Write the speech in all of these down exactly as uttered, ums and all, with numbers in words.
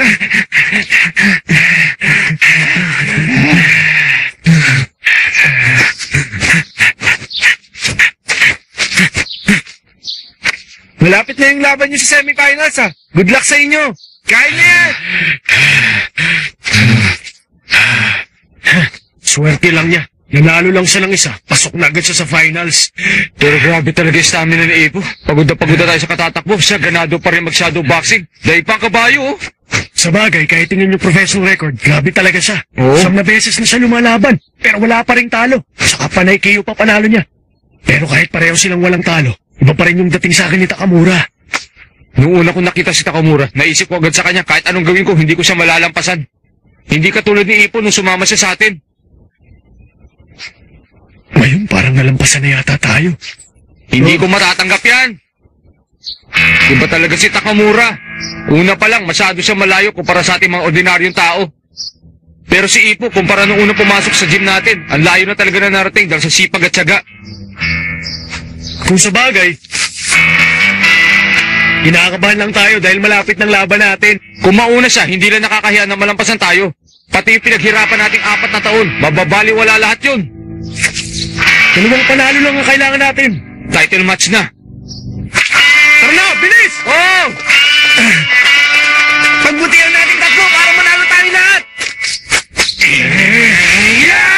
Malapit na yung laban nyo sa semifinals, ha? Good luck sa inyo! Kaya niya yan! Swerte lang niya. Nanalo lang siya ng isa. Pasok na agad siya sa finals. Pero grabe talaga yung stamina ni Ipo. Pagod na pagod na tayo sa katatakbo. Siya ganado pa rin mag-shadow boxing. Dahil pa kabayo, oh. Sa bagay, kahit tingnan yung professional record, grabe talaga siya. Oh. Siyam na beses na siya lumalaban. Pero wala pa rin talo. Saka panay K O pa panalo niya. Pero kahit pareho silang walang talo, iba pa rin yung dating sa akin ni Takamura. Noong una ko nakita si Takamura, naisip ko agad sa kanya kahit anong gawin ko, hindi ko siya malalampasan. Hindi katulad ni Ipo nung sumama siya sa atin. Ngayon parang nalampasan na yata tayo. Hindi oh. ko matatanggap yan. Iba talaga si Takamura. Una pa lang, masyado siya malayo kumpara sa ating mga ordinaryong tao. Pero si Ipo, kumpara nung una pumasok sa gym natin, ang layo na talaga na narating dahil sa sipag at tiyaga. Kung sa bagay, kinakabahan lang tayo dahil malapit ng laban natin. Kung mauna siya, hindi lang nakakahiya na malampasan tayo. Pati yung pinaghirapan nating apat na taon, mababali wala lahat yun. Dalawang panalo lang ang kailangan natin. Title match na. Tara na, bilis! Oh! Pagbutihan natin tatlo para manalo tayo lahat! Yeah!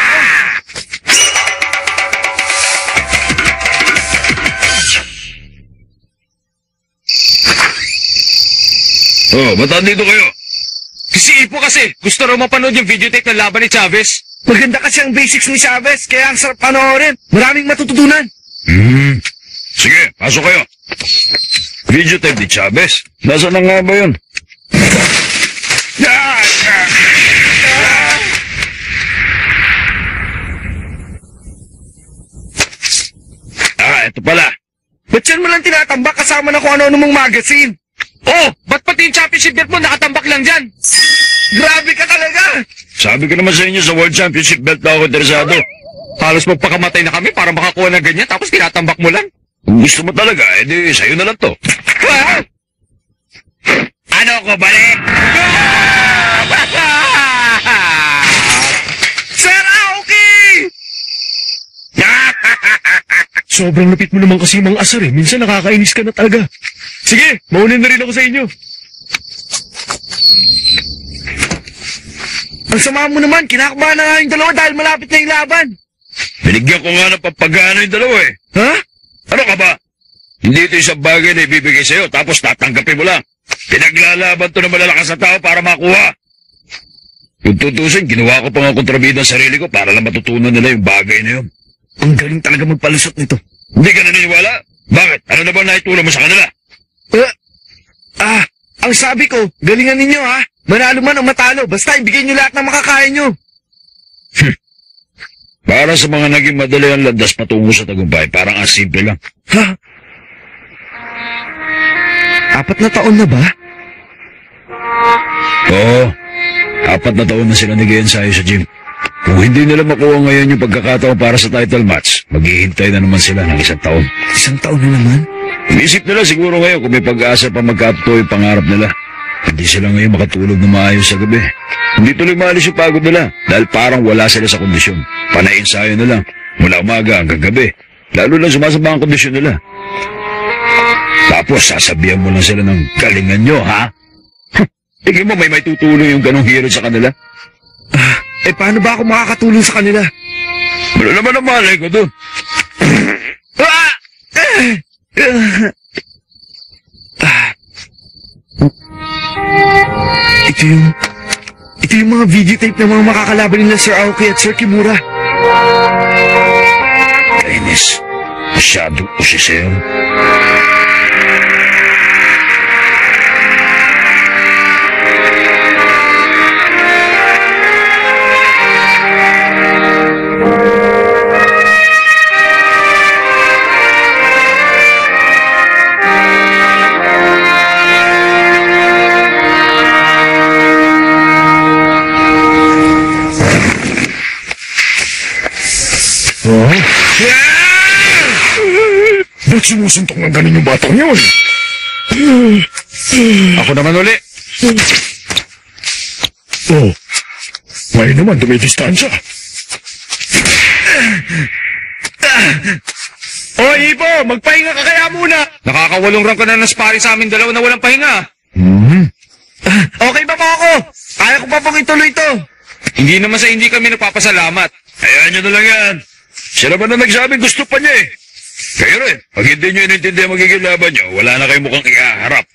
Oh, ba't andito kayo? Si Ipo kasi, gusto raw mapanood yung videotape ng laban ni Chavez. Maganda kasi ang basics ni Chavez, kaya ang sarap panoorin. Maraming matututunan. Hmm. Sige, pasok kayo. Videotape ni Chavez. Nasaan na nga ba yun? Ah, ito pala. Ba't yan mo lang tinatambak kasama na kung ano-ano mong magazine? Oh, ba't pati yung championship belt mo nakatambak lang dyan? Grabe ka talaga! Sabi ko naman sa inyo sa World Championship belt na ako interesado. Halos magpakamatay na kami para makakuha ng ganyan tapos tinatambak mo lang. Kung gusto mo talaga, edi sa'yo na lang to. Ah! Ano ko, balik? Sir Aoki! Sobrang lupit mo naman kasi mga asar eh. Minsan nakakainis ka na talaga. Sige, maunin na rin ako sa inyo. Ang sama mo naman, kinakabahan na nga yung dalawa dahil malapit na yung laban. Binigyan ko nga ng papagana yung dalawa eh. Ha? Ano ka ba? Hindi ito isang bagay na ibibigay sa'yo tapos tatanggapin mo lang. Pinaglalaban to ng malalakas na tao para makuha. Kung tutusin, ginawa ko pa nga kontrabida ang sarili ko para lang matutunan nila yung bagay na yun. Ang galing talaga magpalusot nito. Hindi ka naniniwala? Bakit? Ano na ba naitulong mo sa kanila? Uh, ah, ang sabi ko, galingan ninyo ha. Manalo man o matalo, basta ibigay nyo lahat ng makakaya nyo. Para sa mga naging madali ang landas patungo sa tagumpay, parang ang simple lang. Ha? Apat na taon na ba? Oo. Apat na taon na sila nag-i-ensayo sa gym. Kung hindi nila makuha ngayon yung pagkakataon para sa title match, maghihintay na naman sila ng isang taon. Isang taon na naman? Iisip nila siguro ngayon kung may pag-asa pa magkatuloy yung pangarap nila. Hindi sila ngayon makatulog na maayos sa gabi. Hindi tuloy maalis yung pagod nila dahil parang wala sila sa kondisyon. Panay-ensayo na lang mula umaga hanggang gabi. Lalo lang sumasama ang kondisyon nila. Tapos sasabihan mo lang sila ng galingan nyo, ha? Tingin mo may may tutulong yung ganong hero sa kanila? Ah, eh paano ba ako makakatulong sa kanila? Wala naman ang malay ko doon. Ah! Ah! Ito yung... Ito yung mga videotape ng mga makakalaban nila Sir Aoki at Sir Kimura. Kainis. Masyadong usisero. Oh? Ba't sinusuntok ng ganun yung batang yun? Ako naman uli. Oh, ngayon naman dumidistansya. O, Ipo, magpahinga ka kaya muna. Nakakawalong round ka na ng sparring sa amin dalawa na walang pahinga. Hmm? Okay ba po ako? Kaya ko pa pong ituloy ito. Hindi naman sa hindi kami nagpapasalamat. Hayaan nyo na lang yan. Siya naman na nagsabing gusto pa niya eh. Kayo rin, pag hindi nyo inintindi ang magiging laban nyo, wala na kayo mukhang ikaharap.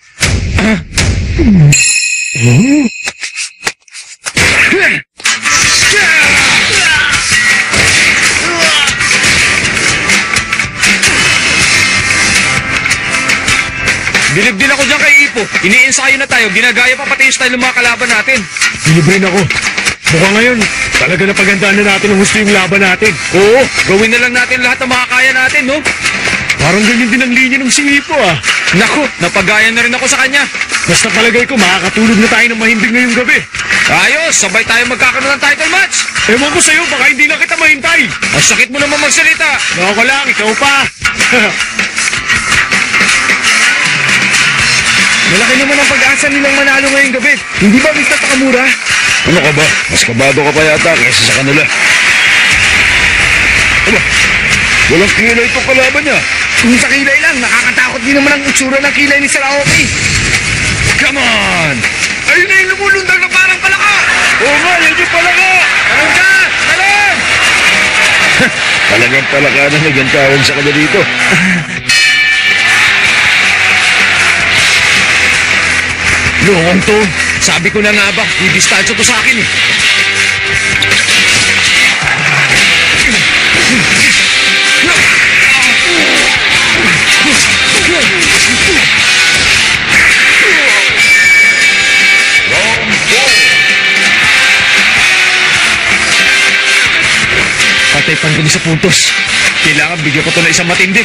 Bilib din ako dyan kay Ipo. Iniensayo na tayo, ginagaya pa pati yung style ng mga kalaban natin. Bilib rin ako. Mukha ngayon, talaga napagandaan na natin ang gusto yung laban natin. Oo, gawin na lang natin lahat ng makakaya natin, no? Parang ganyan din ang linya ng si Ipo ah. Naku, napagaya na rin ako sa kanya. Basta palagay ko, makakatulog na tayo ng mahimbing ngayong gabi. Ayos, sabay tayo magkakaroon ng title match. Ewan ko sa'yo, baka hindi na kita mahintay. Ang sakit mo naman magsalita. Loko lang, ikaw pa. Malaki naman ang pag-asa nilang manalo ngayong gabi. Hindi ba, Mister Takamura? Ano ka ba? Mas kabado ka pa yata kaysa sa kanila. Aba, walang kilay itong kalaban niya. Kung sa kilay lang, nakakatakot din naman ang itsura ng kilay ni Sir Aoki. Come on! Ayun na yung lumulundag na parang palaka. Oo nga, yan yung palaka! Talon ka! Talon! Talagang palaka na nagantawag sa kanya dito. Lokong to. Sabi ko na nga ba, didistansya to sa akin eh. Patay pan ko sa puntos. Kailangan bigyan ko to na isang matindi.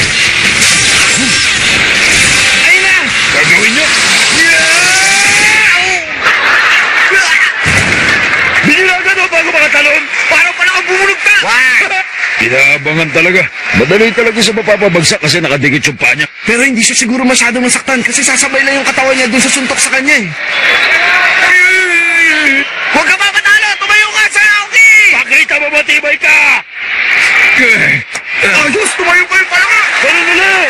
Ayun na! Gagawin niyo! Binilagan mo bago makatalon! Parang pala kang bumulog ka! Inaabangan talaga. Madali talaga sa mapapabagsak kasi nakadikit yung paa niya. Pero hindi siya siguro masyado masaktan kasi sasabay lang yung katawan niya dun sa suntok sa kanya eh. Huwag ka pa matalo! Tumayo ka, Sir Aoki! Pakita mo matibay ka! Ayos! Tumayo pa yung palaka! Ganun ulit!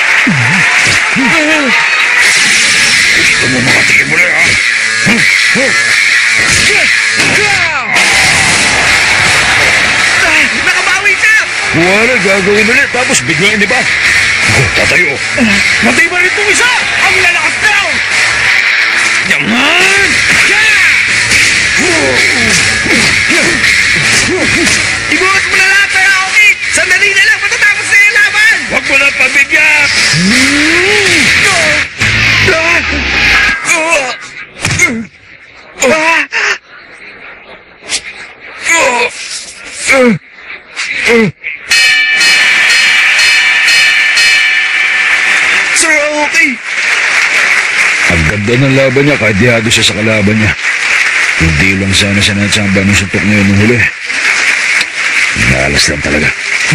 Gusto mo makatingin mo na ha? Ah, nakabawi ka! Wala, gagawin ulit tapos biglang iniba. Ako, tatayo. Matibay rin itong isa! Ang lalakas na! Yaman! Ibuhat mo na lahat, Sir Aoki! Sandali na lang, matatapos na yung laban! Huwag mo lang pabigyan! Sir Aoki! Ang ganda ng laban niya kahit dihado siya sa kalaban niya. Hindi lang sana siya natsamba ng suntok ngayon nung huli. Nalas lang talaga.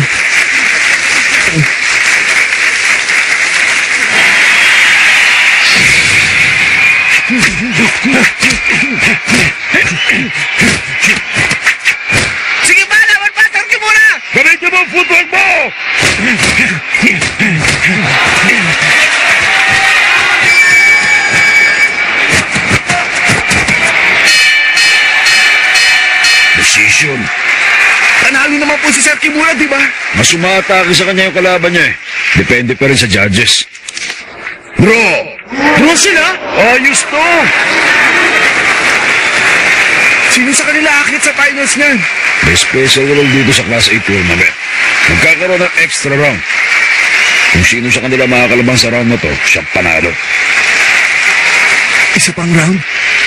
Sige pa, laban pa, Sir Kimura! Gamitin mo ang footwork mo! Decision. Panalo naman po si Sir Kimura, di ba? Mas umaatake sa kanya yung kalaban niya eh. Depende pa rin sa judges. Bro! Bro sila? Ayos to! Sino sa kanila akit sa finals niyan? May special role dito sa Class A tournament. Magkakaroon ng extra round. Kung sino sa kanila makakalabang sa round na to, siyang panalo. Isa pang round?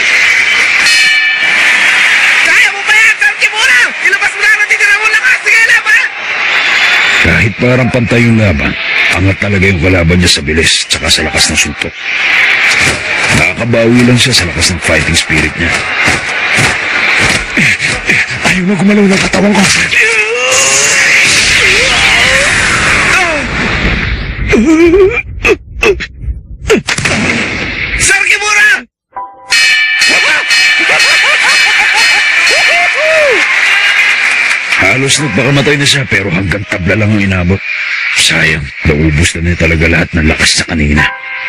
Kaya mo ba yan, Sir Kimura? Ilabas mo na ang natitira mo lakas! Sige, laban! Kahit parang pantay yung laban, angat talaga yung kalaban niya sa bilis tsaka sa lakas ng suntok. Nakakabawi lang siya sa lakas ng fighting spirit niya. Ayaw na gumalaw ng katawan ko. Sir Kimura! Halos nagpakamatay na siya pero hanggang tabla lang ang inabot. Sayang, naubos na niya talaga lahat ng lakas sa kanina.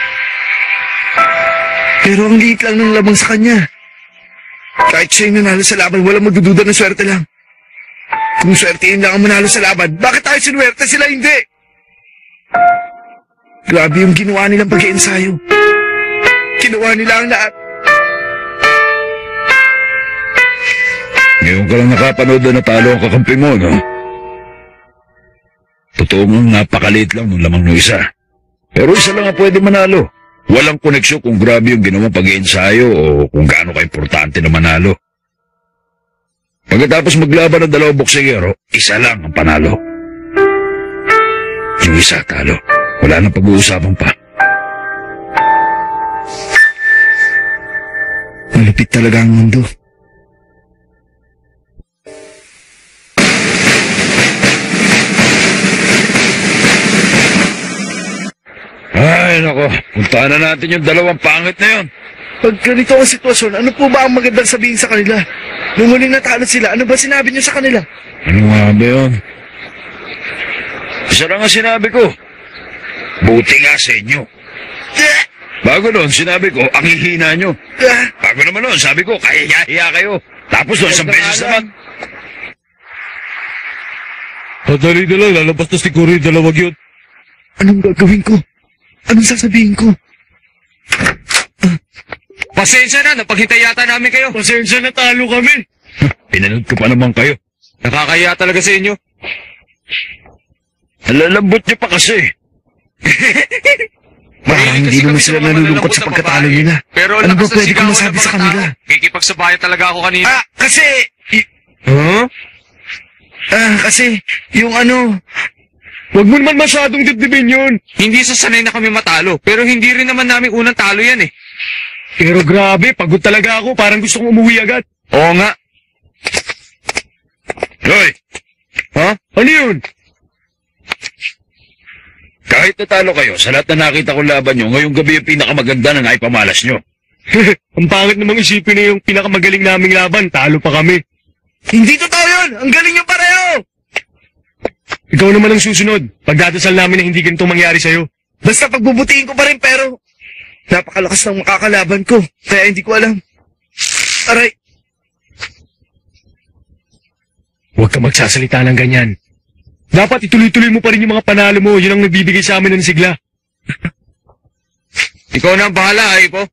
Pero ang liit lang ng lamang sa kanya. Kahit siya yung nanalo sa laban, walang magdududa ng swerte lang. Kung swerte yun lang ang manalo sa laban, bakit tayo sinuwerte sila hindi? Grabe yung ginawa nilang pag-iensayo. Ginawa nila ang lahat. Ngayon ka lang nakapanood na natalo ang kakampi mo, no? Totoo mo, napakaliit lang nung lamang ng isa. Pero isa lang ang pwede manalo. Walang koneksyon kung grabe yung ginawang pag-iensayo o kung gaano ka-importante na manalo. Pagkatapos maglaban ng dalawang boksingero, isa lang ang panalo. Yung isa talo. Wala nang pag-uusapan pa. Malupit talaga ang mundo. Ay, nako. Puntahan na natin yung dalawang pangit na yun. Pag ganito ang sitwasyon, ano po ba ang magandang sabihin sa kanila? Nung huling natalo sila, ano ba sinabi niyo sa kanila? Ano nga ba yun? Isa lang ang sinabi ko. Buti nga sa inyo. Ah! Bago noon, sinabi ko, ang hihina nyo. Ah! Bago naman noon, sabi ko, kaya-hiya kayo. Tapos noon, isang beses naman. Padali na lang, lalabas na siguro yung dalawag yun. Anong gagawin ko? Anong sasabihin ko? Pasensya na, napaghintay yata namin kayo. Pasensya na talo kami. Pinanood ko pa naman kayo. Nakakaya talaga sa inyo. Nalalambot nyo pa kasi. Parang hindi naman sila nalulungkot sa pagkatalo nila. Pero Ano ba lakas ng pwede ko sigawan masabi ng sa mga kanila? tao. Kikipagsabayan talaga ako kanina. Ah, kasi... y- Huh? ah, kasi, yung ano... Huwag mo naman masyadong dibdibin yun. Hindi sa sanay na kami matalo, pero hindi rin naman namin unang talo yan eh. Pero grabe, pagod talaga ako. Parang gusto kong umuwi agad. Oo nga. Hoy, Ha? Ano yun? kahit natalo kayo, sa lahat na nakita kong laban nyo, ngayong gabi yung pinakamaganda na naipamalas nyo. Ang pangit namang isipin na yung pinakamagaling naming laban. Talo pa kami. Hindi totoo yun! Ang galing yung pareho! Ikaw naman ang susunod. Pagdadasal namin na hindi ganito mangyari sa'yo. Basta pagbubutiin ko pa rin pero... Napakalakas ng makakalaban ko. Kaya hindi ko alam. Aray! Huwag ka magsasalita ng ganyan. Dapat ituloy-tuloy mo pa rin yung mga panalo mo. Yun ang nagbibigay sa amin ng sigla. Ikaw na ang bahala, Aipo.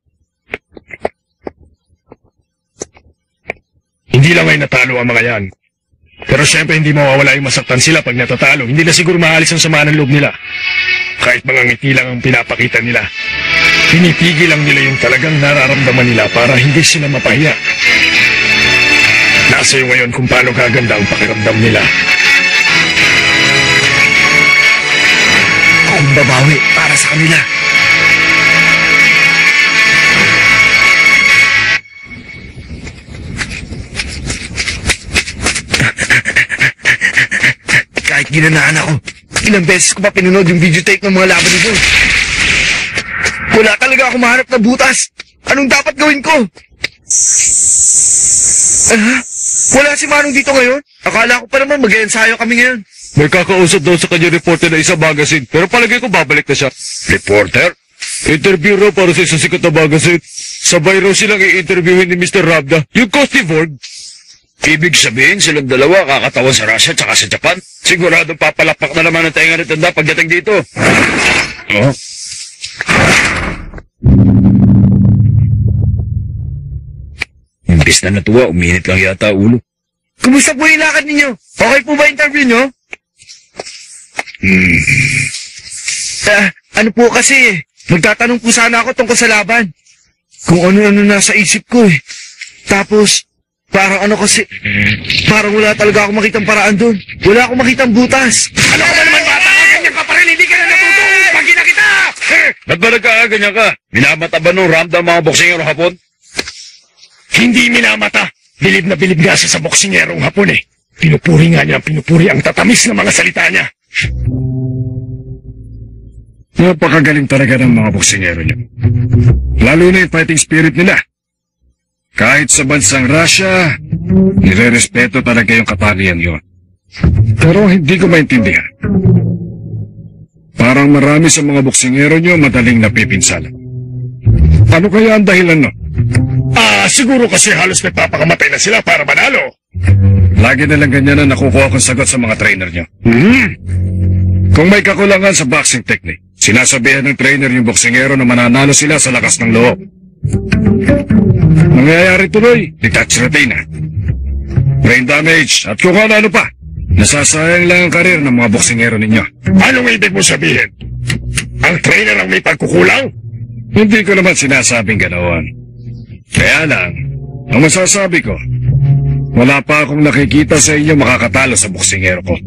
Hindi lang ay natalo ang mga yan. Pero syempre hindi mawawala yung masaktan sila pag natatalo. Hindi na siguro maalis ang sama ng loob nila. Kahit mga ngiti lang ang pinapakita nila. Pinipigil lang nila yung talagang nararamdaman nila para hindi sila mapahiya. Nasa iyo ngayon kung paano gaganda ang pakiramdam nila. Akong babawi para sa kanila. Kahit ginanaan ako, ilang beses ko pa pinunod yung videotape ng mga laban nito. Wala talaga ako mahanap na butas. Anong dapat gawin ko? Ah, wala si Manong dito ngayon? Akala ko pa naman mag-ensayo kami ngayon. May kakausap daw sa kanya reporter na isang magazine, pero palagay ko babalik na siya. Reporter? Interview raw para sa isang sikat na magazine. Sabay raw silang i-interviewin ni Mister Rabda, yung Costivord. Ibig sabihin, silang dalawa kakatawan sa Russia at sa Japan? Sigurado papalapak na naman ang tainga ni Tanda pagdating dito. Oh? Imbis na natuwa, uminit lang yata ulo. Kumusta po yung lakad ninyo? Okay po ba interview nyo? Hmm. Ah, ano po kasi, magtatanong po sana ako tungkol sa laban. Kung ano-ano nasa isip ko eh. Tapos, parang ano kasi, parang wala talaga ako makitang paraan doon. Wala akong makitang butas. Ano ka ba naman bata ka? Ganyan ka pa rin, hindi ka na natuto! Pagin na kita! Eh, ba't ba nagkakaganyan ka? Minamata ba nung Ramda mga boksingero hapon? Hindi minamata. Bilib na bilib nga siya sa boksingerong hapon eh. Pinupuri nga niya ang pinupuri ang tatamis na mga salita niya. Napakagaling talaga ng mga boksingero niya. Lalo na yung fighting spirit nila. Kahit sa bansang Russia, nire-respeto talaga yung kaparian yon. Pero hindi ko maintindihan. Parang marami sa mga boksingero nyo madaling napipinsala. Ano kaya ang dahilan no? Ah, siguro kasi halos nagpapakamatay na sila para manalo. Lagi nilang ganyan na nakukuha kong sagot sa mga trainer nyo. Hmm. Kung may kakulangan sa boxing technique, sinasabihan ng trainer yung boksingero na mananalo sila sa lakas ng loob. Nangyayari tuloy, detach retina, brain damage, at kung ano-ano pa. Nasasayang lang ang karir ng mga boksingero ninyo. Anong ibig mo sabihin? Ang trainer ang may pagkukulang? Hindi ko naman sinasabing ganoon. Kaya lang, ang masasabi ko, wala pa akong nakikita sa inyo makakatalo sa boksingero ko.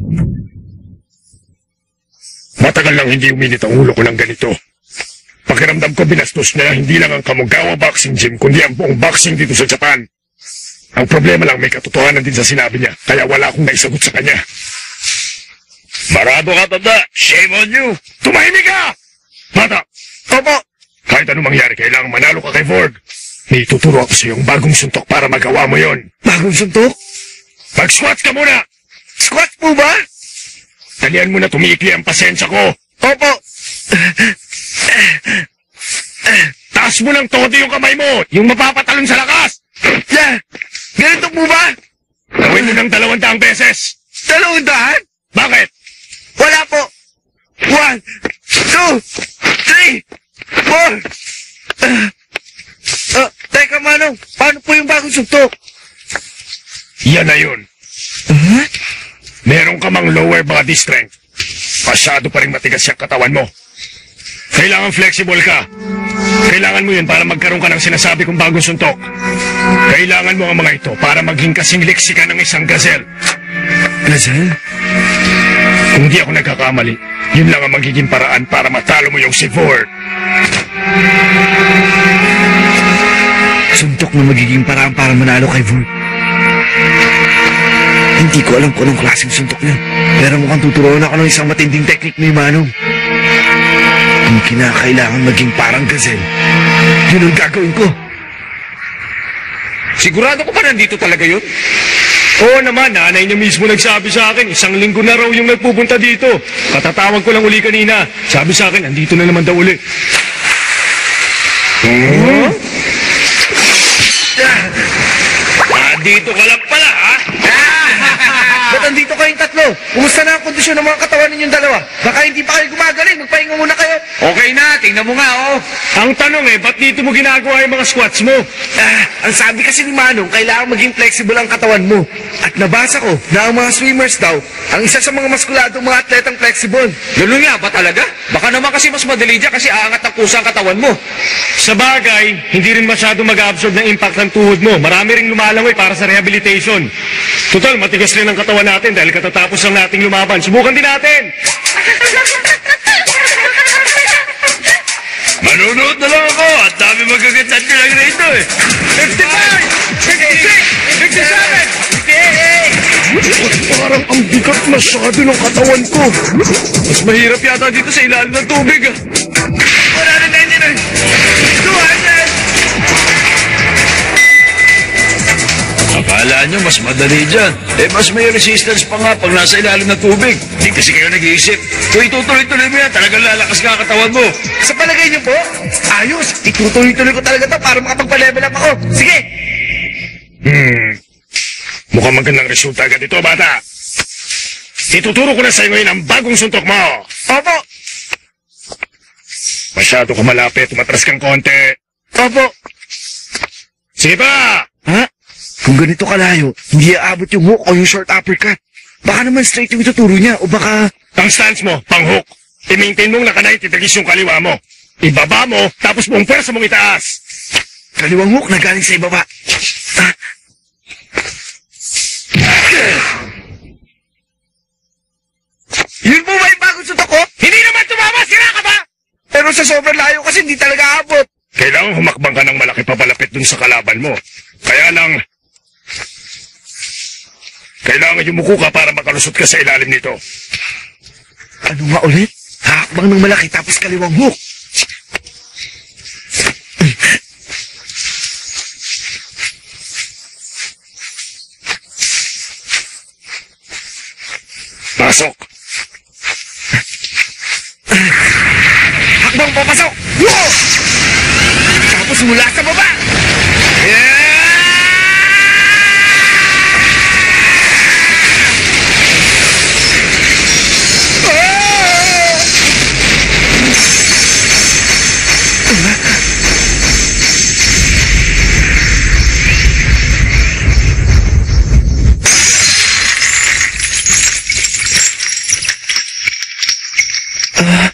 Matagal lang hindi uminit ang ulo ko ng ganito. Pakiramdam ko binastos niya hindi lang ang Kamogawa Boxing Gym, kundi ang buong boxing dito sa Japan. Ang problema lang may katotohanan din sa sinabi niya, kaya wala akong naisagot sa kanya. Marado ka, tanda! Shame on you! Tumahimik ka! Bata! Opo! Kahit anong mangyari, kailangan manalo ka kay Ford. May ituturo ako sa iyong bagong suntok para magawa mo yon. Bagong suntok? Mag-squats ka muna! Squat po ba? Talian mo na tumiikli ang pasensya ko. Opo! Taas mo ng todo yung kamay mo, yung mapapatalon sa lakas! Yeah! Ganito po ba? Gawin mo ng dalawang daang beses. Dalawang daan? Bakit? Wala po! One, two, three, four! Uh, uh, teka, Manong, paano po yung bagong suntok? Yan na yun. Huh? Meron ka mang lower body strength. Masyado pa rin matigas yung katawan mo. Kailangan flexible ka. Kailangan mo yun para magkaroon ka ng sinasabi kong bagong suntok. Kailangan mo ang mga ito para maging kasing liksi ka ng isang gazelle. Gazelle? Kung di ako nagkakamali, yun lang ang magiging paraan para matalo mo yung si Ford. Suntok na magiging paraan para manalo kay Ford. Hindi ko alam kung anong klaseng suntok niya. Pero mukhang tuturuan ako ng isang matinding teknik ni Manong. Kung kinakailangan maging parang gazelle, yun ang gagawin ko. Sigurado ko pa nandito talaga yun? Oo naman, nanay niya mismo nagsabi sa akin, isang linggo na raw yung nagpupunta dito. Katatawag ko lang uli kanina. Sabi sa akin, andito na naman daw uli. Huh? Ah, dito ka lang pala, ha? Ba't andito kayong tatlo? Kumusta na ang kondisyon ng mga katawan ninyong dalawa? Baka hindi pa kayo gumagaling. Magpahinga muna kayo. Okay na, tingnan mo nga, oh. Ang tanong eh, ba't dito mo ginagawa yung mga squats mo? Ah, ang sabi kasi ni Manong, kailangan maging flexible ang katawan mo. At nabasa ko na ang mga swimmers daw, ang isa sa mga maskuladong mga atletang flexible. Ganun nga ba talaga? Baka naman kasi mas madali dyan kasi aangat ang pusa ang katawan mo. Sa bagay, hindi rin masyado mag-absorb ng impact ng tuhod mo. Marami ring lumalangoy para sa rehabilitation. Total, matigas rin ang katawan natin dahil katatapos lang nating lumaban. Subukan din natin! Manunood na lang ako at dami magagitan nyo lang rito eh. fifty-five! fifty-six! fifty-seven! fifty-eight! Parang ang bigat masyado ng katawan ko. Mas mahirap yata dito sa ilalim ng tubig, ah. one ninety-nine! two hundred! Akala nyo mas madali dyan. Eh mas may resistance pa nga pag nasa ilalim ng tubig. Hindi kasi kayo nag-iisip. Kung itutuloy-tuloy mo yan, talagang lalakas ka katawan mo. Sa palagay niyo po? Ayos! Itutuloy-tuloy ko talaga to para makapagpa-level up ako. Sige! Hmm. Mukhang magandang resulta agad ito, bata. Ituturo ko na sa'yo ngayon ang bagong suntok mo. Opo! Masyado ka malapit, umatras kang konti. Opo! Sige pa! Ha? Kung ganito kalayo, hindi aabot yung hook o yung short uppercut. Baka naman straight yung ituturo niya o baka... Ang stance mo, pang-hook. I-maintain mong naka-ninety degrees yung kaliwa mo. Ibaba mo, tapos buong pwersa mong itaas. Kaliwang hook na galing sa ibaba. Ah. Yun po ba yung bagong suntok ko? Hindi naman tumama, sira ka ba? Pero sa sobrang layo kasi hindi talaga aabot. Kailangan humakbang ka ng malaki papalapit dun sa kalaban mo. Kaya lang... Kailangan yumuko ka para makalusot ka sa ilalim nito. Ano nga ulit? Hakbang ng malaki tapos kaliwang hook. Pasok! Hakbang papasok! Whoa! Tapos mula sa baba! Yeah! Ah!